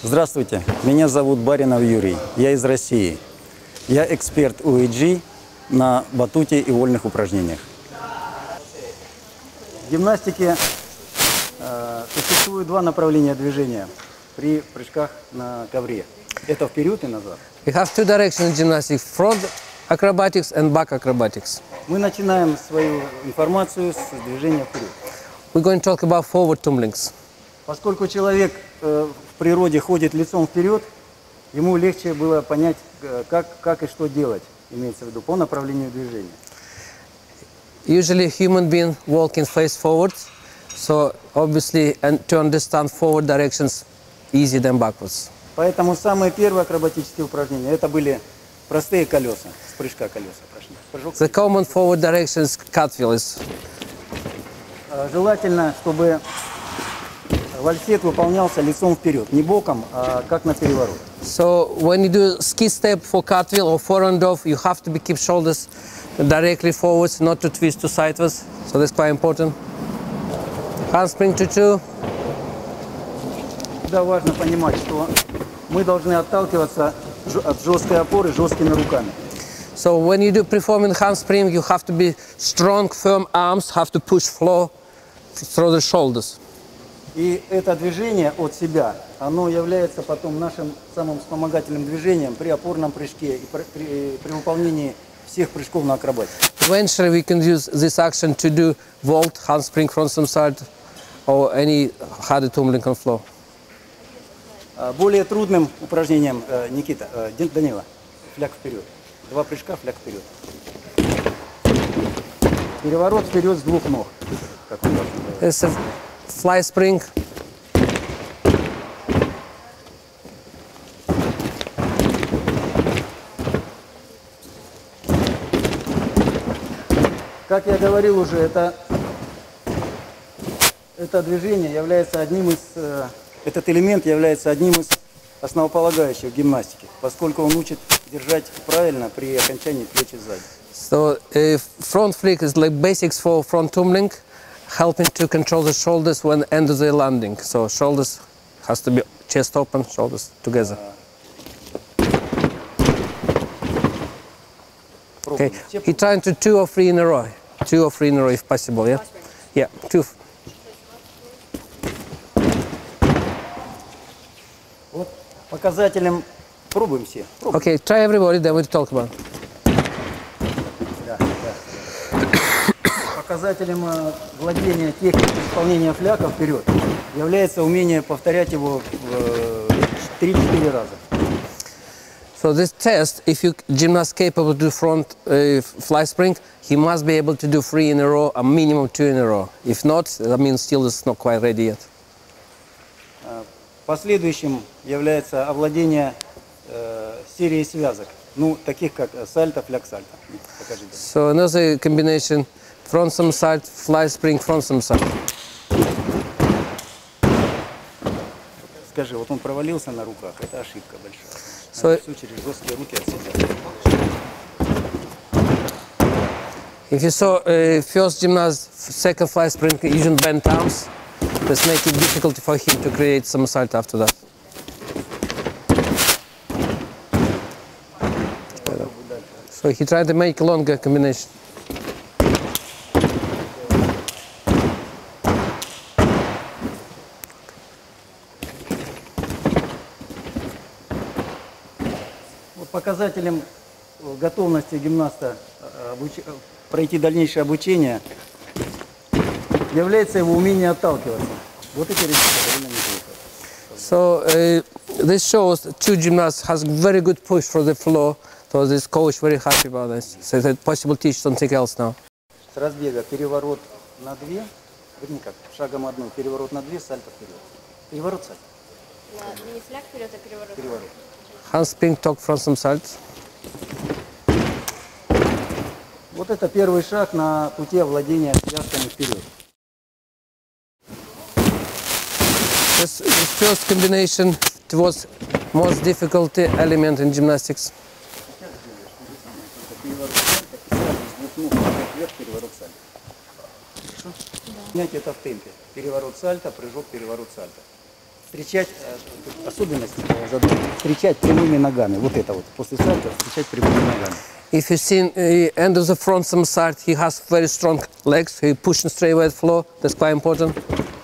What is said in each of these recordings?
Здравствуйте, меня зовут Баринов Юрий, я из России. Я эксперт УЭГ на батуте и вольных упражнениях. В гимнастике существует два направления движения при прыжках на ковре. Это вперед и назад. We have two directions in gymnastics: front acrobatics and back acrobatics. Мы начинаем свою информацию с движения вперед. We're going to talk about forward tumblings. Поскольку человек в природе ходит лицом вперед, ему легче было понять, как и что делать, имеется в виду, по направлению движения. Usually human being walking face forward, so obviously to understand forward directions easier than backwards. Поэтому самые первые акробатические упражнения это были простые колеса, с прыжка колеса. Прыжок. The common forward directions cartwheel is. Желательно, чтобы вальсет выполнялся лицом вперед, не боком, а как на переворот. So when you do ski step for cartwheel or forehand off, you have to keep shoulders directly forwards, not to twist to sideways. So that's quite important. Handspring to two. Да, важно понимать, что мы должны отталкиваться от жесткой опоры жесткими руками. So when you do performing handspring, you have to be strong, firm arms, have to push floor through the shoulders. И это движение от себя, оно является потом нашим самым вспомогательным движением при опорном прыжке и при выполнении всех прыжков на акробатике. Eventually we can use this action to do vault, handspring, front somersault, or any harder tumbling on floor. Более трудным упражнением, Никита, Данила, фляг вперед. Два прыжка, фляг вперед. Переворот вперед с двух ног. Как он должен делать. It's a fly spring. Как я говорил уже, это движение является одним из, этот элемент является одним из основополагающих в гимнастике, поскольку он учит держать правильно при окончании плечи сзади. So front flick is like basics for front tumbling, helping to control the shoulders when end of the landing. So shoulders has to be chest open, shoulders together. Okay, he trying to 2 or 3 in a row. 2 or 3 in a row if possible, yeah? Yeah, 2. Вот показателем, пробуем все. Пробуем. Okay, try everybody, then we'll talk about. Да. Показателем владения техникой исполнения фляга вперед является умение повторять его 3-4 раза. So this test, if you gymnast capable to do front fly spring, he must be able to do 3 in a row, a minimum 2 in a row. If not, that means still is not quite ready yet. Последующим является овладение серией связок, ну таких как сальто, фляг сальто. Покажите. So another combination: front somersault, fly spring, front somersault. Скажи, вот он провалился на руках, это ошибка большая. So Все через жесткие руки от себя. if you saw first gymnast, second fly spring using bent arms, this makes it difficult for him to create somersault after that. So he tried to make a longer combination. Вот показателем готовности гимнаста пройти дальнейшее обучение является его умение отталкиваться. Вот эти ребята довольно неплохо. So this shows that 2 gymnasts has very good push for the floor. So this coach very happy about this. So it's possible to teach something else now. С разбега переворот на 2, вернее как, шагом 1, переворот на 2, сальто вперед. Переворот, сальто. Не фляг вперед, а переворот. Переворот. Handspring, tuck, front somersault. Вот это первый шаг на пути овладения связками вперед. This first combination was most difficult element in gymnastics. Переворот сальто, с двух ног вверх, переворот сальто. Хорошо? Снять это в темпе. Переворот сальто, прыжок, переворот сальто. встречать, особенность задания, встречать прямыми ногами. Вот это вот, после сальто встречать прямыми ногами. If you see end of the front somersault, he has very strong legs. He pushing straight away at the floor. That's quite important.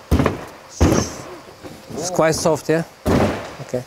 It's quite soft, yeah? Okay.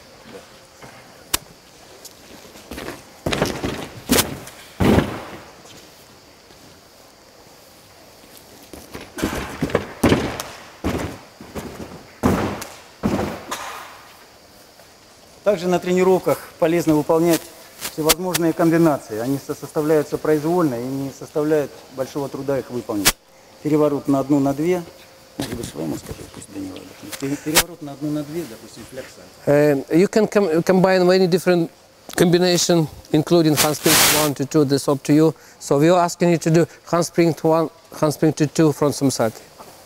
Также на тренировках полезно выполнять всевозможные комбинации. Они составляются произвольно и не составляют большого труда их выполнить. Переворот на одну, на две. Может быть, своему скажи, пусть Данила отдохнет. Переворот на одну, на две, допустим, флексаль. You can combine many different combination, including handspring 1 to 2. That's up to you. So we are asking you to do handspring to 1, handspring to 2 front somersault.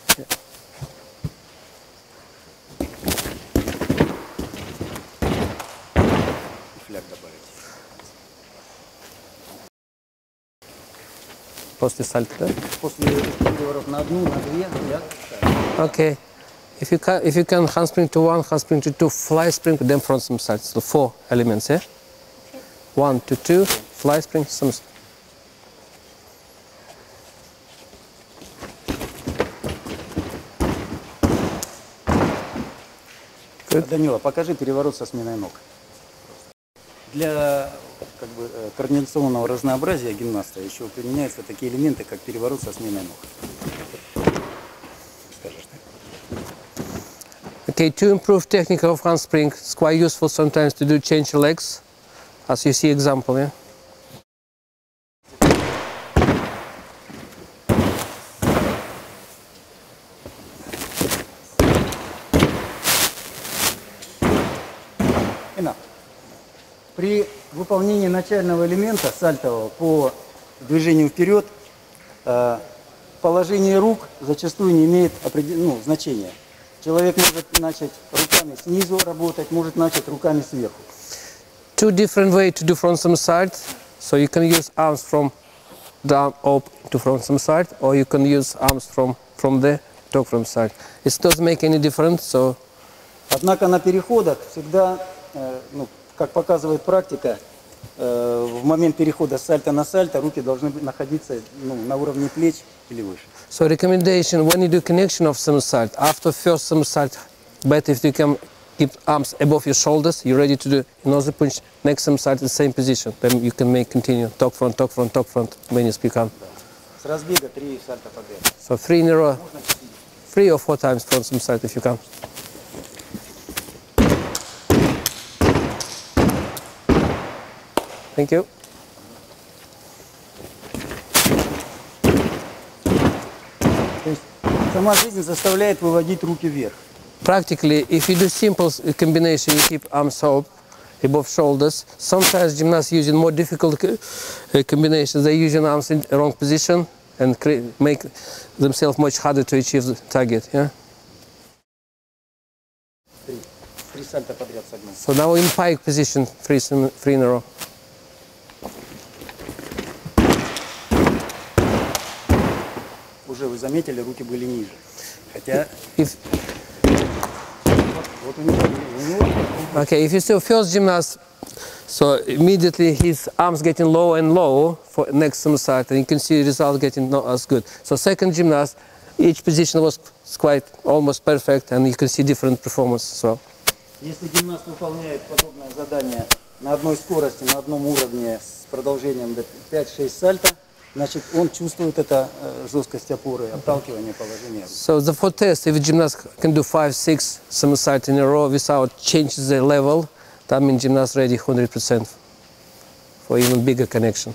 Фляг добавить. После сальто, да? После переворот на одну, на две, фляг. Okay. If you can handspring to 1, handspring to 2, fly spring, then front somersault. So 4 elements, yeah? 1 to 2, fly spring, somersault. Данила, покажи переворот со сменой ног. Для координационного разнообразия гимнаста еще применяются такие элементы, как переворот со сменой ног. Скажешь, да? Okay, to improve technique of handspring, it's quite useful sometimes to do change your legs, as you see example, yeah? Enough. При выполнении начального элемента сальтового по движению вперед положение рук зачастую не имеет значения. Человек может начать руками снизу работать, может начать руками сверху. Two different ways to do front somersault. So you can use arms from down up to front somersault, or you can use arms from there to front somersault. It doesn't make any difference. So. Однако на переходах всегда, как показывает практика, в момент перехода с сальто на сальто руки должны находиться на уровне плеч или выше. So recommendation when you do connection of somersault, after first somersault, better if you can keep arms above your shoulders, you're ready to do another punch, next somersault in the same position. Then you can make continue, talk front, when you speak on. С разбега 3 сальто подряд. So 3 in a row, 3 or 4 times front somersault if you can. Thank you. То есть сама жизнь заставляет выводить руки вверх. Practically, if you do simple combination, you keep arms up above shoulders. Sometimes gymnasts using more difficult combinations. They're using arms in the wrong position and make themselves much harder to achieve the target. Yeah. 3 сальто подряд согнуть. So now in pike position, 3 in a row. Уже вы заметили, руки были ниже. Хотя вот у него. Okay, if you see first gymnast, so immediately his arms getting lower and lower for next somersault, and you can see the result getting not as good. So second gymnast, each position was quite almost perfect, and you can see different performance as well. Если гимнаст выполняет подобное задание на одной скорости, на одном уровне с продолжением до 5-6 сальто, значит, он чувствует это жесткость опоры, отталкивание положения. So the for test, if a gymnast can do 5-6 somersaults in a row without changing the level, that means gymnast ready 100% for even bigger connection.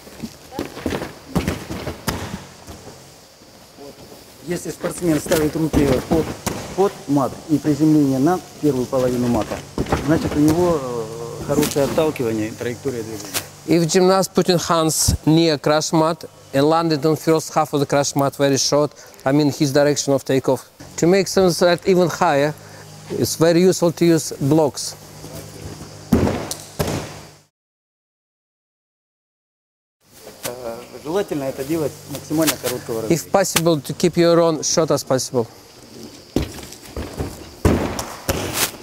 Если спортсмен ставит руки под мат и приземление на первую половину мата, значит, у него хорошее отталкивание и траектория движения. If gymnast putting hands near crash mat and landed on first half of the crash mat very short, I mean his direction of takeoff. To make somersault even higher, it's very useful to use blocks. Желательно это делать максимально короткого If развития. possible, to keep your run short as possible.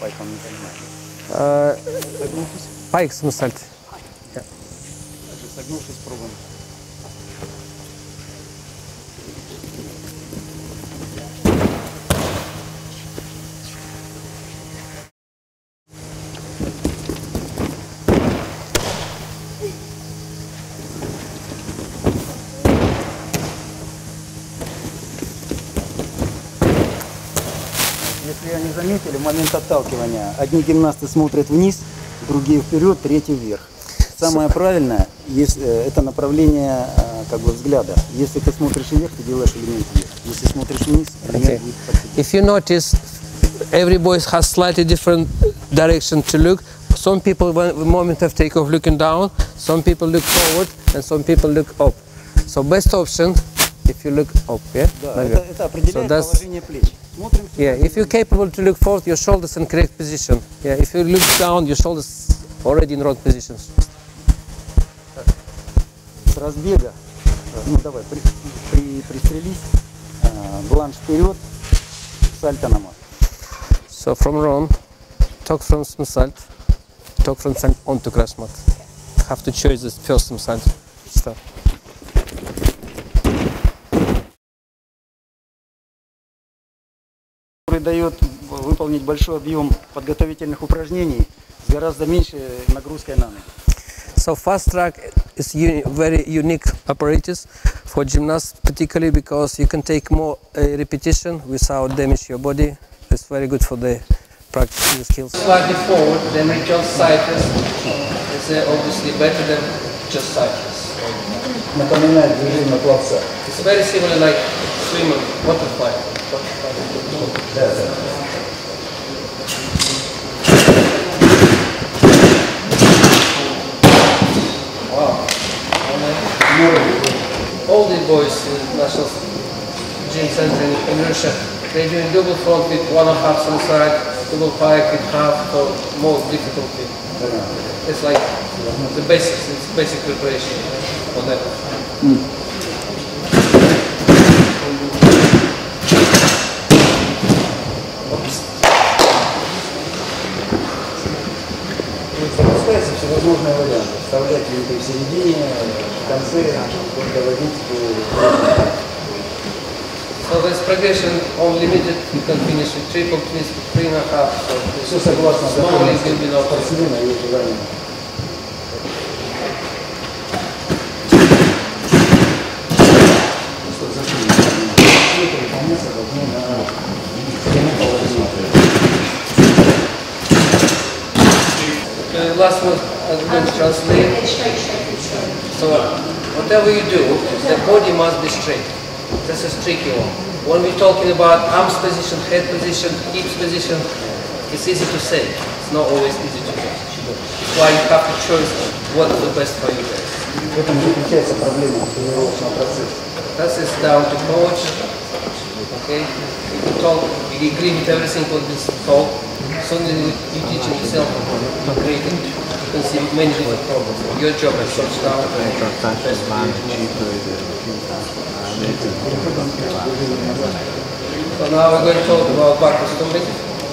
пайком не понимаю. Согнувшись. Pike somersault. Также согнувшись, пробуем. Если они заметили, в момент отталкивания одни гимнасты смотрят вниз, другие вперед, третий вверх. Самое правильное это направление как бы взгляда. Если ты смотришь вверх, ты делаешь элемент вверх. Если смотришь вниз, элемент будет под себя. If you notice, every boy has slightly different direction to look. Some people, when the moment of takeoff, looking down. Some people look forward, and some people look up. So best option, if you look up, yeah. Да, Like that. это определяет So that's- положение плеч. Смотрим сюда. Yeah, if you're capable to look forward, your shoulders in correct position. Yeah, if you look down, your shoulders already in wrong positions. С разбега, ну давай, пристрелись, бланш вперед, сальто на мат. So from run, talk from somersault, talk from sand onto crash mat. Have to choose the first somersault stuff. Который дает выполнить большой объем подготовительных упражнений с гораздо меньшей нагрузкой на ноги. So fast track is very unique apparatus for gymnasts, particularly because you can take more repetition without damage your body. It's very good for the practicing skills. Slightly forward, then we just sideways. It's obviously better than just sideways. Напоминает движение пловца. It's very similar like swimmer, butterfly. All the boys in National Gym Center in Russia, they're doing double front with 1.5 on side, double pike with half for more difficulty. It's like the basics, it's basic preparation for that. Запускаются всевозможные варианты. Вставлять винты в середине, в конце, доводить до... So this progression on limited, you can finish with triple twist, 3.5. So Все согласно small is going to be not спортсмена и его желанию. Выполняться должны на прямом положении. The last one I'm going to translate. So whatever you do, the body must be straight. This is tricky one. When we're talking about arms position, head position, hips position, it's easy to say. It's not always easy to do. It's why you have to choose what is the best for you guys. В этом заключается проблема тренировочного процесса. This is down to coach. Okay, if you talk, you agree with everything what is taught. Suddenly you teaching yourself to create it. You can see many different problems. Your job is such down. So now we're going to talk about backward stumbling.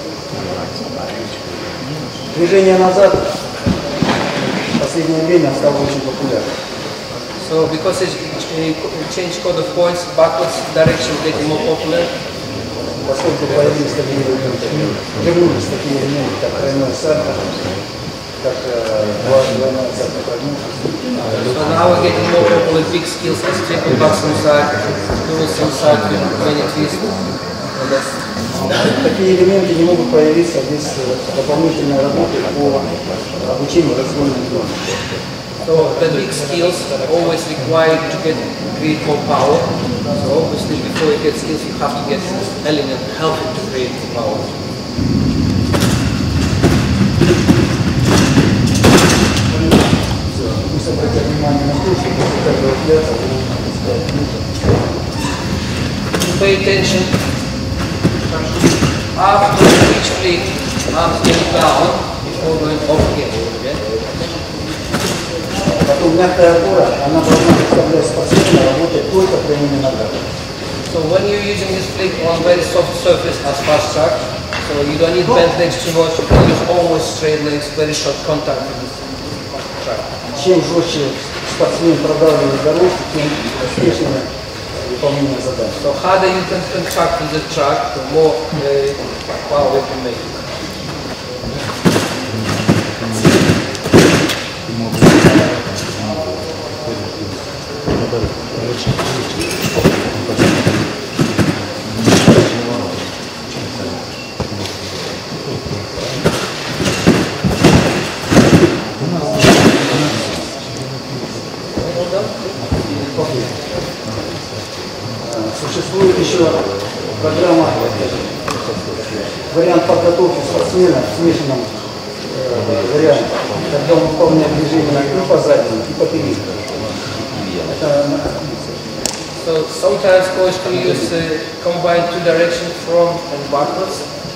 Движение назад в последнее время стало очень популярным. So because it's change code of points, backwards direction getting more popular. Поскольку появились такие элементы, вернулись такие элементы, как тройное сальто, как двойное сальто прогнувшись. So now we're getting more popular big skills as triple backs on side, double on side with many twists. Такие элементы не могут появиться без дополнительной работы по обучению разгонной зоны. So the big skills are always required to create more power. So obviously before you get skills you have to get this element helping to create more power. Пусть обратят внимание на то, что после каждого взгляда вы можете сказать, Pay attention. After each flick, arms going down before going up again. Потом мягкая опора, она должна представлять спортсмена, работать только прямыми ногами. So when you're using this flick on very soft surface as fast track, so So you don't need bent legs too much. You can use always straight legs, very short contact with this track. Чем жестче спортсмен продавливает дорожку, тем успешнее выполнение задач. So harder you can contract with the track, the more power you can make. Существует еще программа, вариант подготовки спортсмена в смешанном варианте, когда он выполняет движение и по заднему, и по переднему. So sometimes coach can use combine two directions, front and backwards.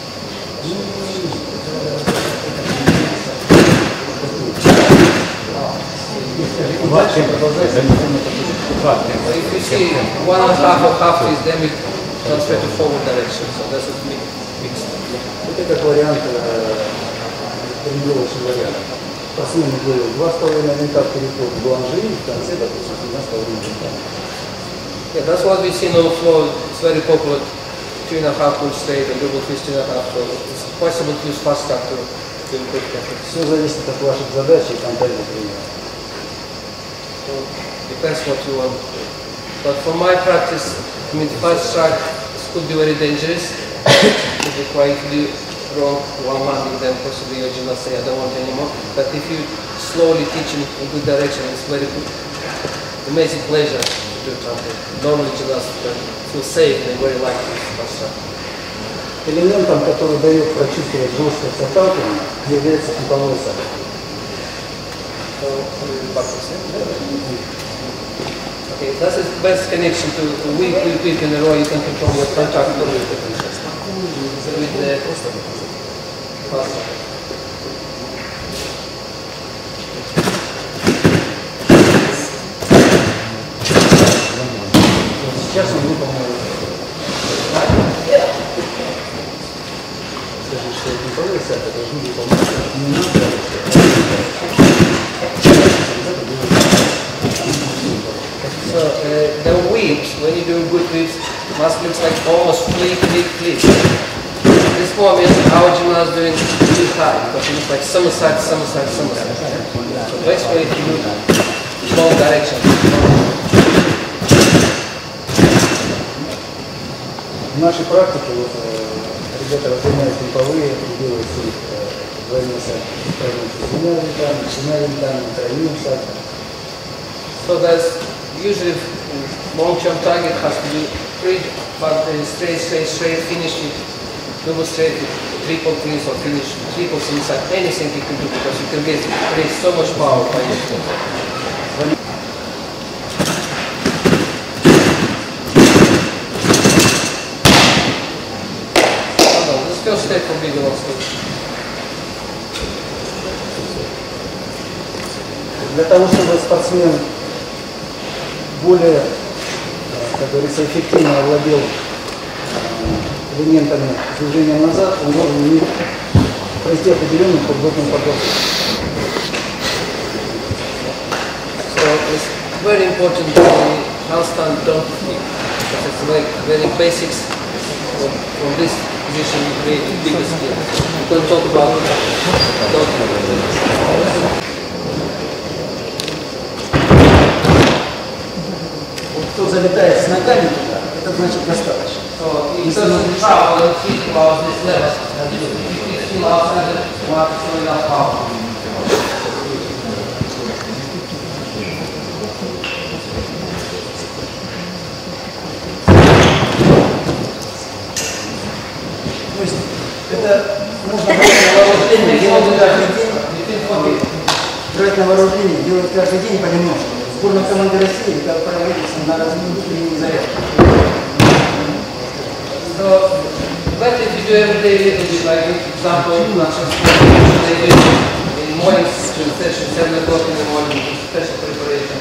So if you see 1.5 or half is, then we transfer to forward direction. So that's a mixed. Это как вариант тренировочный вариант. Спортсмен делает 2,5 винта переход в бланжи, и в конце, допустим, 1,5 винта. Yeah, that's what we see on the floor. It's very popular. 2.5 pull straight and double twist 2.5. So it's possible to use fast track to improve technique. Все зависит от ваших задач и контактных тренеров. So depends what you want. But for my practice, I mean, fast track could be very dangerous. It requires you wrong one month, then possibly your gymnast say I don't want anymore. But if you slowly teach in a good direction, it's very good. Amazing pleasure to do something. Normally gymnasts feel safe, they very like this fast track. Элементом, который дает прочувствовать жесткость атаки, является круговой сальто. So, okay, that's the best connection to week in a row. You can control your contact with the fast track. Сейчас он выполнил. Скажи, что круговой сальто должны выполнять немного. So the whips, when you do good whips, must look like almost flip. This moment, our gymnast doing too high because it looks like somersault. So basically, if you do wrong direction. В нашей практике вот, ребята разгоняют темповые, делают их двойные сальто. С двумя винтами, тройным сальто. So there's usually long-term target has to be straight, finish with double straight with triple twins or finish triples inside. Anything you can do because you can create so much power by yourself. This first step will be the last step. Для того, чтобы спортсмен более, как говорится, эффективно овладел элементами движения назад, он должен пройти определенную подводную подготовку. So it's very important that the handstand don't flip because it's like very basics from this position you create the biggest skill. We can talk about don't. Кто залетает с ногами туда, это значит достаточно. So it doesn't travel and think about this level. And if you feel outside the mark, it's not enough power. То есть это можно брать на вооружение, делать каждый день, брать на вооружение, делать каждый день понемножку. Сборная команды России, как правило, на разминку зарядку. So, but if you do every day little bit, like for example, national sport, they do in morning session, 7 o'clock in the morning, special preparation.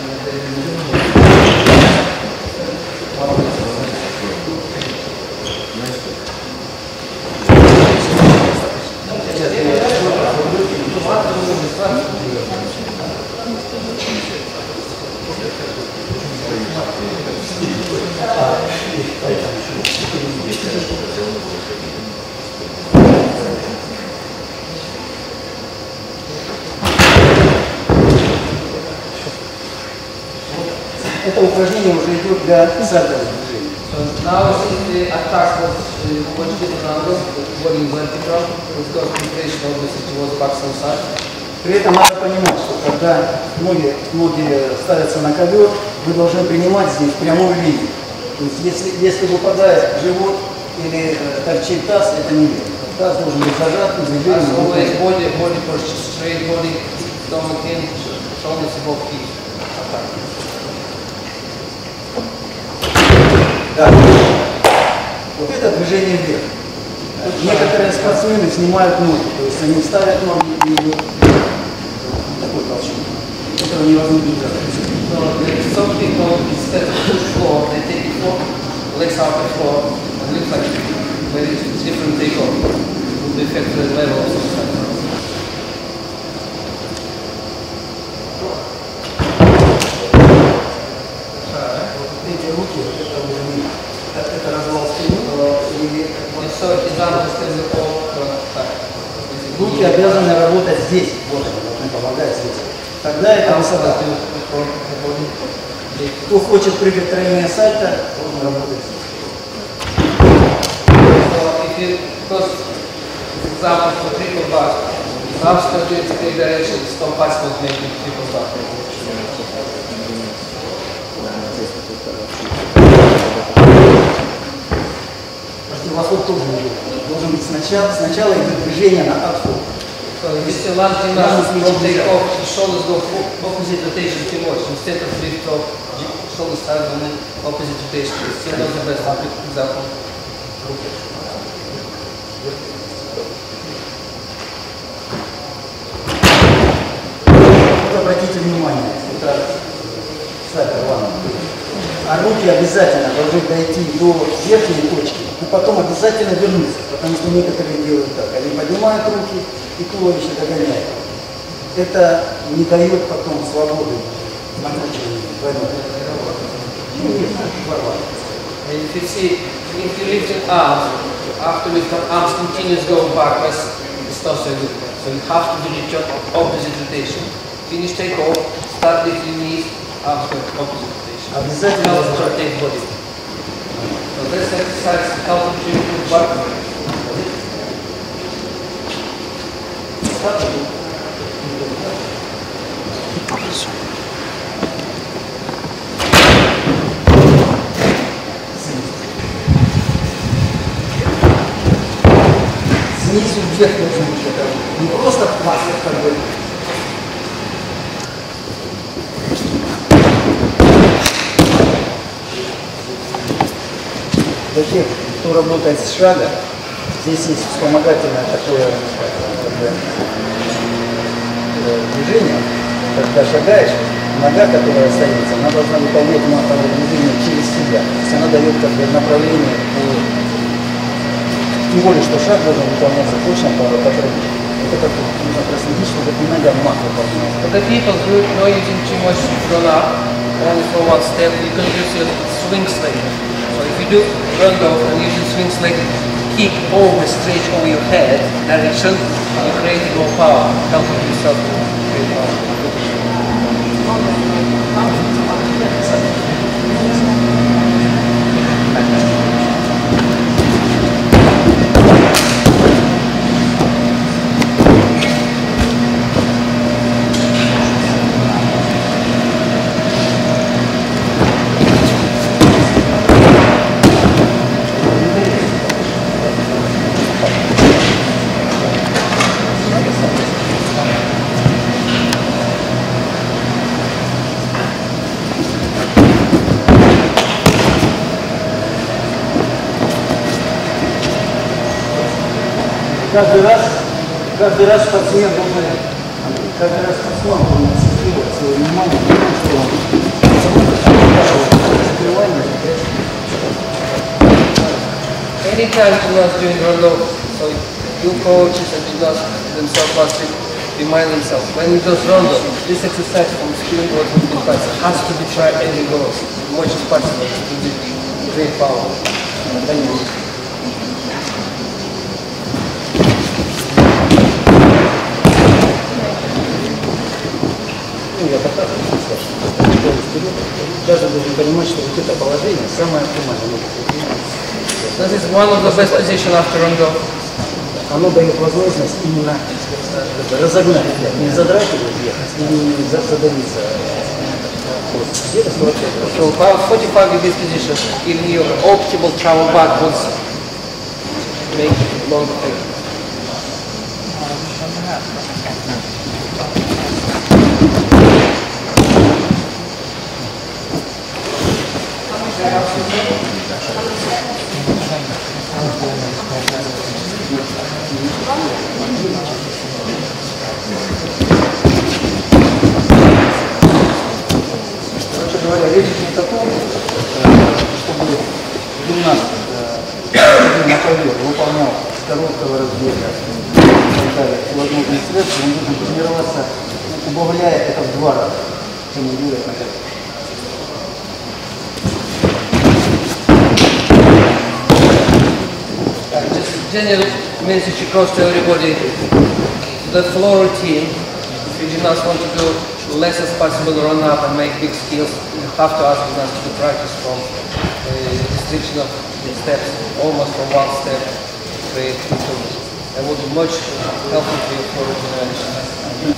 Это упражнение уже идет для сальтовых движений. So now since the attack was much different angle, body vertical, we've got preparation obviously towards back and side. При этом надо понимать, что когда ноги ставятся на ковер, вы должны принимать здесь прямую линию. То есть если выпадает живот или торчит таз, это не верно. Таз должен быть зажат и движением. As always, body posture, straight body, stomach in, shoulders above feet. Attack. Да. Вот это движение вверх. Некоторые спортсмены снимают ноги, то есть они ставят ноги и идут такой толчок. Этого невозможно делать. So some people instead of push floor, they take it forward, legs out the floor, and it looks like very different takeoff. Would affect the level of exercise. Эти руки, это развал спины, и So his arm is still the whole back. руки обязаны работать здесь, вот они должны помогать здесь. Тогда это высота. Кто хочет прыгать тройное сальто, должен работать здесь. So if you, because example for triple back, arms can do it in three directions, stop pass not making triple back. Противоход тоже идет. Должен быть сначала идет движение на отход. So if you lunge gymnastics, don't take off, shoulders go opposite rotation too much. Instead of lift off, shoulders stand on the opposite rotation. It's still not the best example. Вот обратите внимание, это сальто ванна. А руки обязательно должны дойти до верхней точки и потом обязательно вернуться, потому что некоторые делают так. Они поднимают руки и туловище догоняют. Это не дает потом свободы накручивания двойного. And if you see, if you lift your arms, after lift your arms continues going backwards, it's not so good. So you have to do it your opposite rotation. Finish take off, start lifting knees, arms go opposite rotation. Обязательно Helps rotate body. So this exercise helps you to back. Снизу вверх должен быть это. Не просто пластик как бы. Для тех, кто работает с шага, здесь есть вспомогательное такое движение. Когда шагаешь, нога, которая остается, она должна выполнять матовое движение через себя. То есть она дает как бы направление по... Тем более, что шаг должен выполняться точно по тренду. Это как нужно проследить, чтобы эта нога мат выполняла. For the people who are not using too much run up, only for one step, you can use your swing slate. So if you do run off and use your swing slate, keep always straight over your head direction, you're creating more power, helping yourself to create power. Каждый раз спортсмен должен акцентировать свое внимание на том, что закрывание. Anytime gymnasts doing run off, so you coaches and gymnasts themselves must remind themselves when you just run off, this exercise from spinning what we do has to be tried and it goes as much as possible to be great power. Thank you. Я показываю, вперед, даже понимать, что вот это положение самое оптимальное. This is one of the best position after rondo. Оно дает возможность именно разогнать, не задрать его вверх, и не задавиться. Где-то 45. So about 45 in this position, giving you optimal travel backwards, make long effect. Короче говоря, речь идет о том, чтобы гимнаст на ковер выполнял с короткого разбега и так далее всевозможные средства, он должен тренироваться, убавляя это в 2 раза, чем он делает на ковер. Just general message across to everybody. The floor routine, if you gymnasts want to do less as possible run up and make big skills, you have to ask gymnasts to practice from restriction of the steps, almost from 1 step to 2. That would be much helpful to your floor regeneration.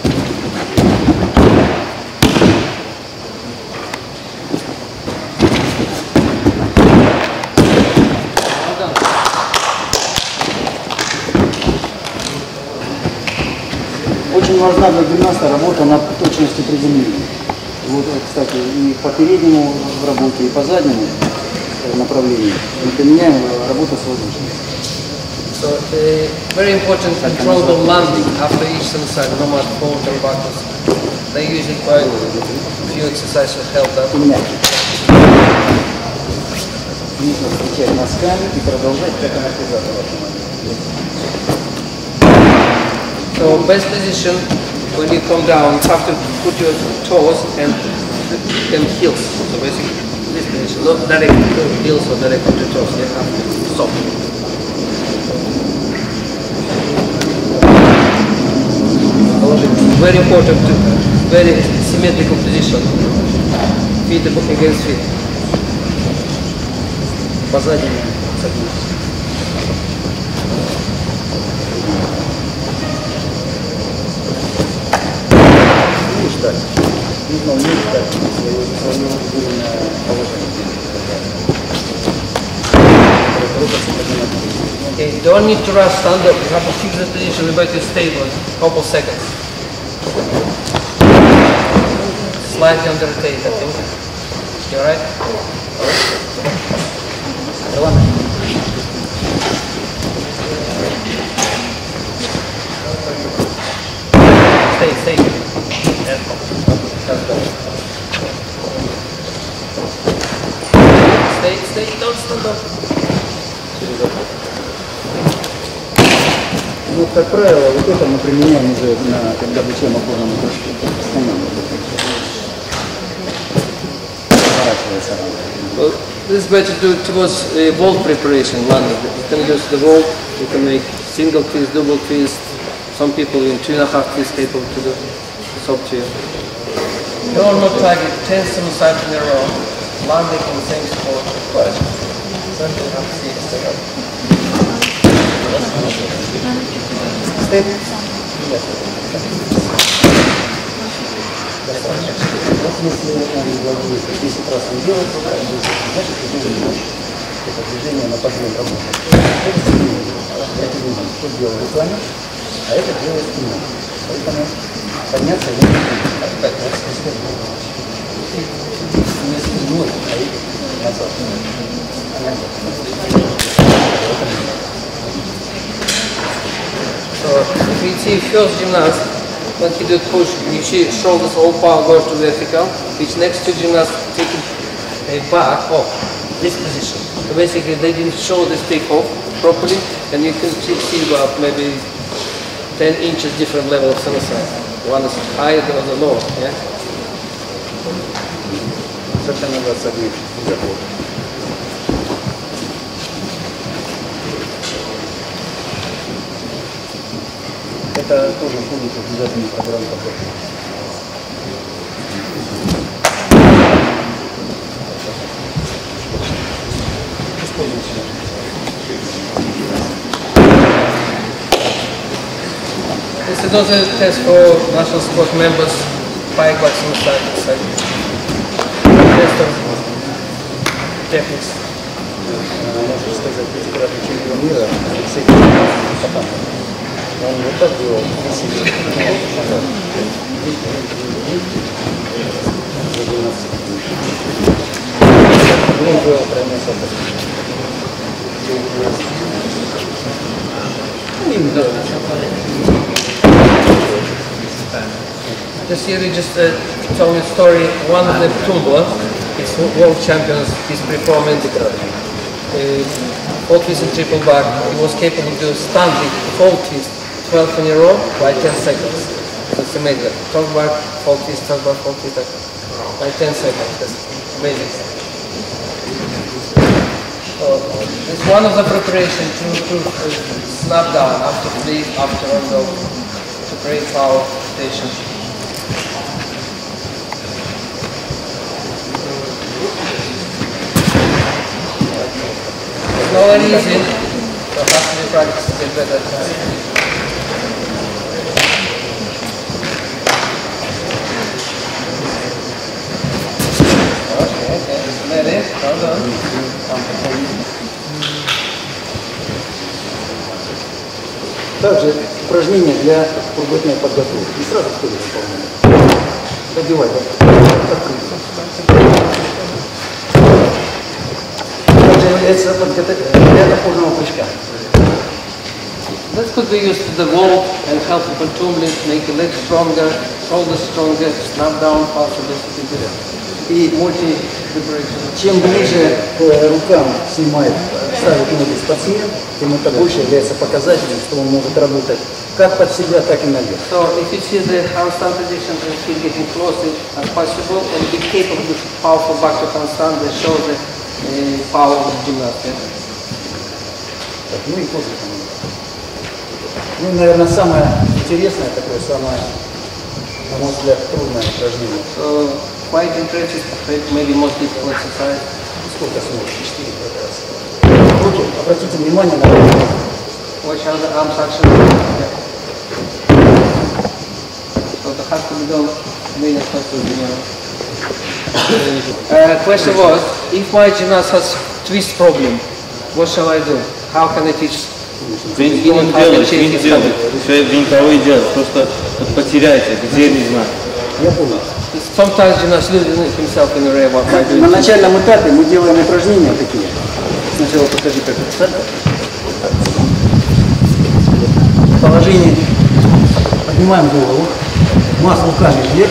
Очень важна для гимнаста работа над точностью приземления. Вот, кстати, и по переднему в работе, и по заднему направлению мы применяем работу с воздушностью. So very important controllable landing after each suicide, no matter forward or backwards. They usually quite a few exercises to help that. Нужно встречать носками и продолжать как амортизатор. So best position when you come down, you have to put your toes and heels. So basically this position, not direct to heels or direct to toes. You have to stop. Very important, very symmetrical position. Feet against feet. По заднему согнуться. И ждать. Нужно уметь ждать свое выверенное положение. Okay, you don't need to rush stand up. You have to fix the position about to stable a couple seconds. Slightly under rotate, I think. You alright? Stay. Stay, don't stand up. Ну, как правило, вот это мы применяем уже, когда обучаем опорному прыжку. Well, this is better to do towards vault preparation, landing. You can use the vault, you can make single twist, double twist. Some people in 2.5 twists capable to do. It's up to you. Normal target, 10 suicides in a row, landing in the same spot. But you have to see it set up. Step. Если он владеет 10 раз не делает, значит, это движение на подъем работает. Это сильнее. Что делает руками, а это делает спиной. Поэтому подняться не не спиной, а назад. So if you see first gymnast, when he do push, you see shoulders all power goes to vertical, which next to gymnast taking a back off this position. So basically they didn't show this take off properly, and you can see about maybe 10 inches different level of suicide. One is higher, the other lower. Yeah. Совершенно назад согнуть заход. Это тоже входит в обязательную программу подготовки. This is also a test for national sport members, pike boxing side. Test of techniques. Можно сказать, пятикратный чемпион мира Алексей Потапов. Он вот так делал, красиво. Он делал прямо This year he just told me a story. One of the Tumbler, he's world champions, he's performing full twist and triple back. He was capable to do standing full twist 12 in a row by 10 seconds. That's amazing. Talk back, full twist, talk back, full twist by 10 seconds. That's amazing. So it's one of the preparation to snap down after flip, after rondo, to create power station. It's not very easy, so it has to be practiced to get better. Okay, let it, well done. Также упражнения для круговой подготовки. И сразу что выполняем. Задевай. Также является для опорного прыжка. That could be used to the wall and help the contumely, make the legs stronger, shoulders stronger, snap down possibly. И чем ближе к рукам снимает, ставит ноги спортсмен, тем это больше является показателем, что он может работать как под себя, так и наверх. So if you see the handstand position and feel getting closer as possible and be capable of powerful back to handstand, that shows the power of gymnastics. Так, ну и после. Ну, наверное, самое интересное, такое самое, на мой взгляд, трудное упражнение. So quite interesting, maybe most difficult exercise. Сколько сможешь? 4 раз. Руки, обратите внимание на руки. Watch how the arms actually yeah. So that has to be done really closely, question was, if my gymnast has twist problem, what shall I do? How can I teach? Он делает, винт делает, все винтовые делают, просто потеряйте, где не знаю. Я понял. Sometimes gymnast loses himself in a ray by doing На начальном этапе мы делаем упражнения такие. Сначала покажи, как это. Положение. Поднимаем голову. Масс руками вверх.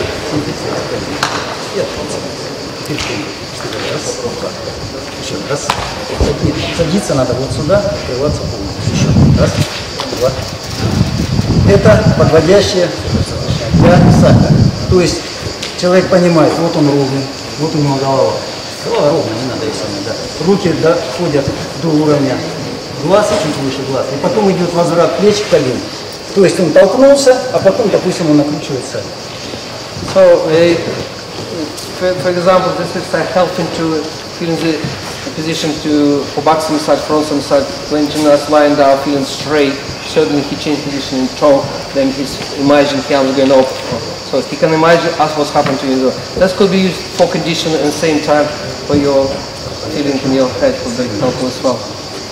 Раз. Еще раз. Садиться надо вот сюда, открываться полностью. Еще раз. Два. Это подводящее для сальто. То есть человек понимает, вот он ровный, вот у него голова. Голова ровная, не надо и сильно, да. Руки доходят до уровня глаз, чуть выше глаз. И потом идет возврат плеч к колен. То есть он толкнулся, а потом, допустим, он накручивается. So, for example, this is helping to feel the position for boxing side, frontal side. When gymnast lying down, feeling straight, suddenly he changed position in toe, then he's imagining he was going up. So he can imagine as what's happened to you. That could be used for condition at the same time for your feeling in your head could be helpful as well.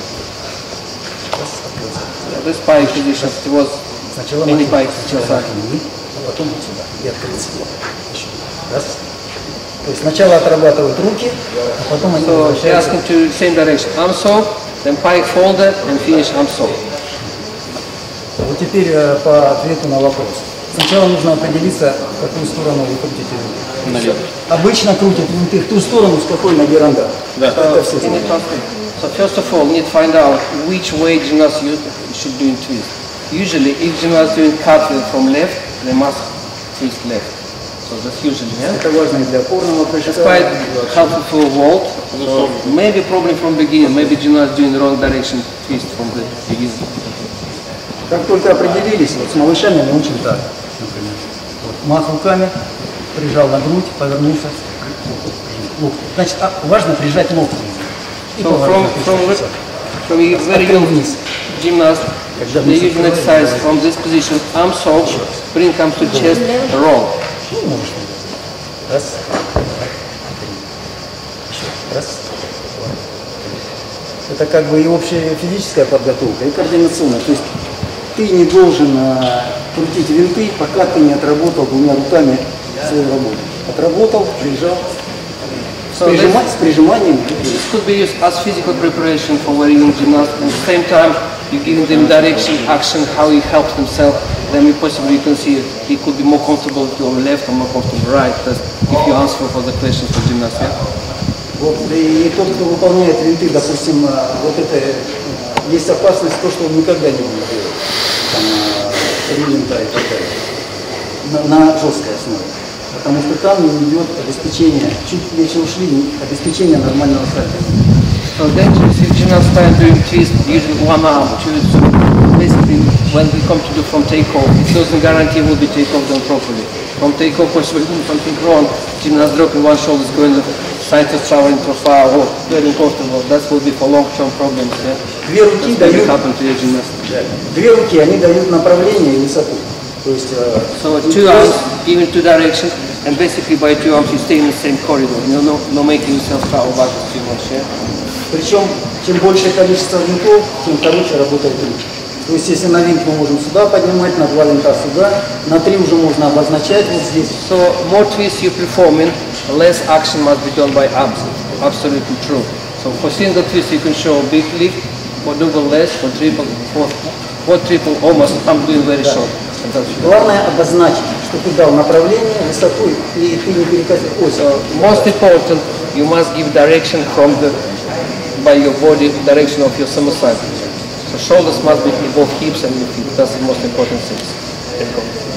This pike position, it was mini pike inside. А потом вот сюда и открыться. Еще раз. То есть сначала отрабатывают руки, а потом они So they ask him to same direction. Arm soap, then pike folded and finish arm soap. Вот теперь по ответу на вопрос. Сначала нужно определиться, в какую сторону вы крутите руки. Наверх. Обычно крутят винты в ту сторону, с какой ноги ранда. Да. Это все знают. So first of all, we need to find out which way gymnast should do in twist. Usually, if gymnast doing cartwheel from left, they must twist left. So that's usually, yeah? Это важно и для опорного прыжка. It's quite helpful for vault. So maybe problem from beginning. Maybe gymnast doing the wrong direction twist from the beginning. Как только определились, вот с малышами мы учим так, например. Вот, мах руками, прижал на грудь, повернулся. Локти. Значит, важно прижать локти. И So повернуться. from a very young gymnast, Когда They're мы using exercise from this position, arms out, spring comes to chest, roll. Раз. Раз. Это как бы и общая физическая подготовка, и координационная. То есть ты не должен крутить винты, пока ты не отработал двумя руками свою работу. Отработал, прижал. С прижиманием. This could be used as physical preparation for very young gymnasts. At the same time, you're giving them direction, action, how he helps himself. Then possibly you can see he could be more comfortable to on left or more comfortable right. That's if you answer for the questions for gymnasts. Yeah? Вот, и тот, кто выполняет винты, допустим, вот это, есть опасность то, что он никогда не будет делать. Там, винта и так далее. На жесткой основе. Потому что там идет обеспечение, чуть легче ушли, обеспечение нормального сальта. So dangerous if gymnasts start doing twists, using one arm, twist. So basically, when we come to do from takeoff, it doesn't guarantee will be takeoff done properly. From takeoff, when we're doing something wrong, gymnast dropping one shoulder is going the side to traveling too far, or very uncomfortable. That will be for long-term problems. Yeah? Две руки дают, happen to your gymnast. две руки, они дают направление и высоту. То есть, so two arms giving two directions, and basically by two arms you stay in the same corridor. You know, no making yourself travel backwards too much. Yeah? Причем, чем большее количество винтов, тем короче работает руки. То есть, если на винт мы можем сюда поднимать, на два винта сюда, на три уже можно обозначать вот здесь. So more twists you're performing, less action must be done by arms. Absolutely true. So for single twist you can show a big lift, for double less, for triple, for triple almost, I'm doing very short. Главное обозначить, что ты дал направление, высоту, и ты не перекосил ось. So most important, you must give direction from the, by your body, direction of your somersault. So shoulders must be above hips and your feet. That's the most important thing.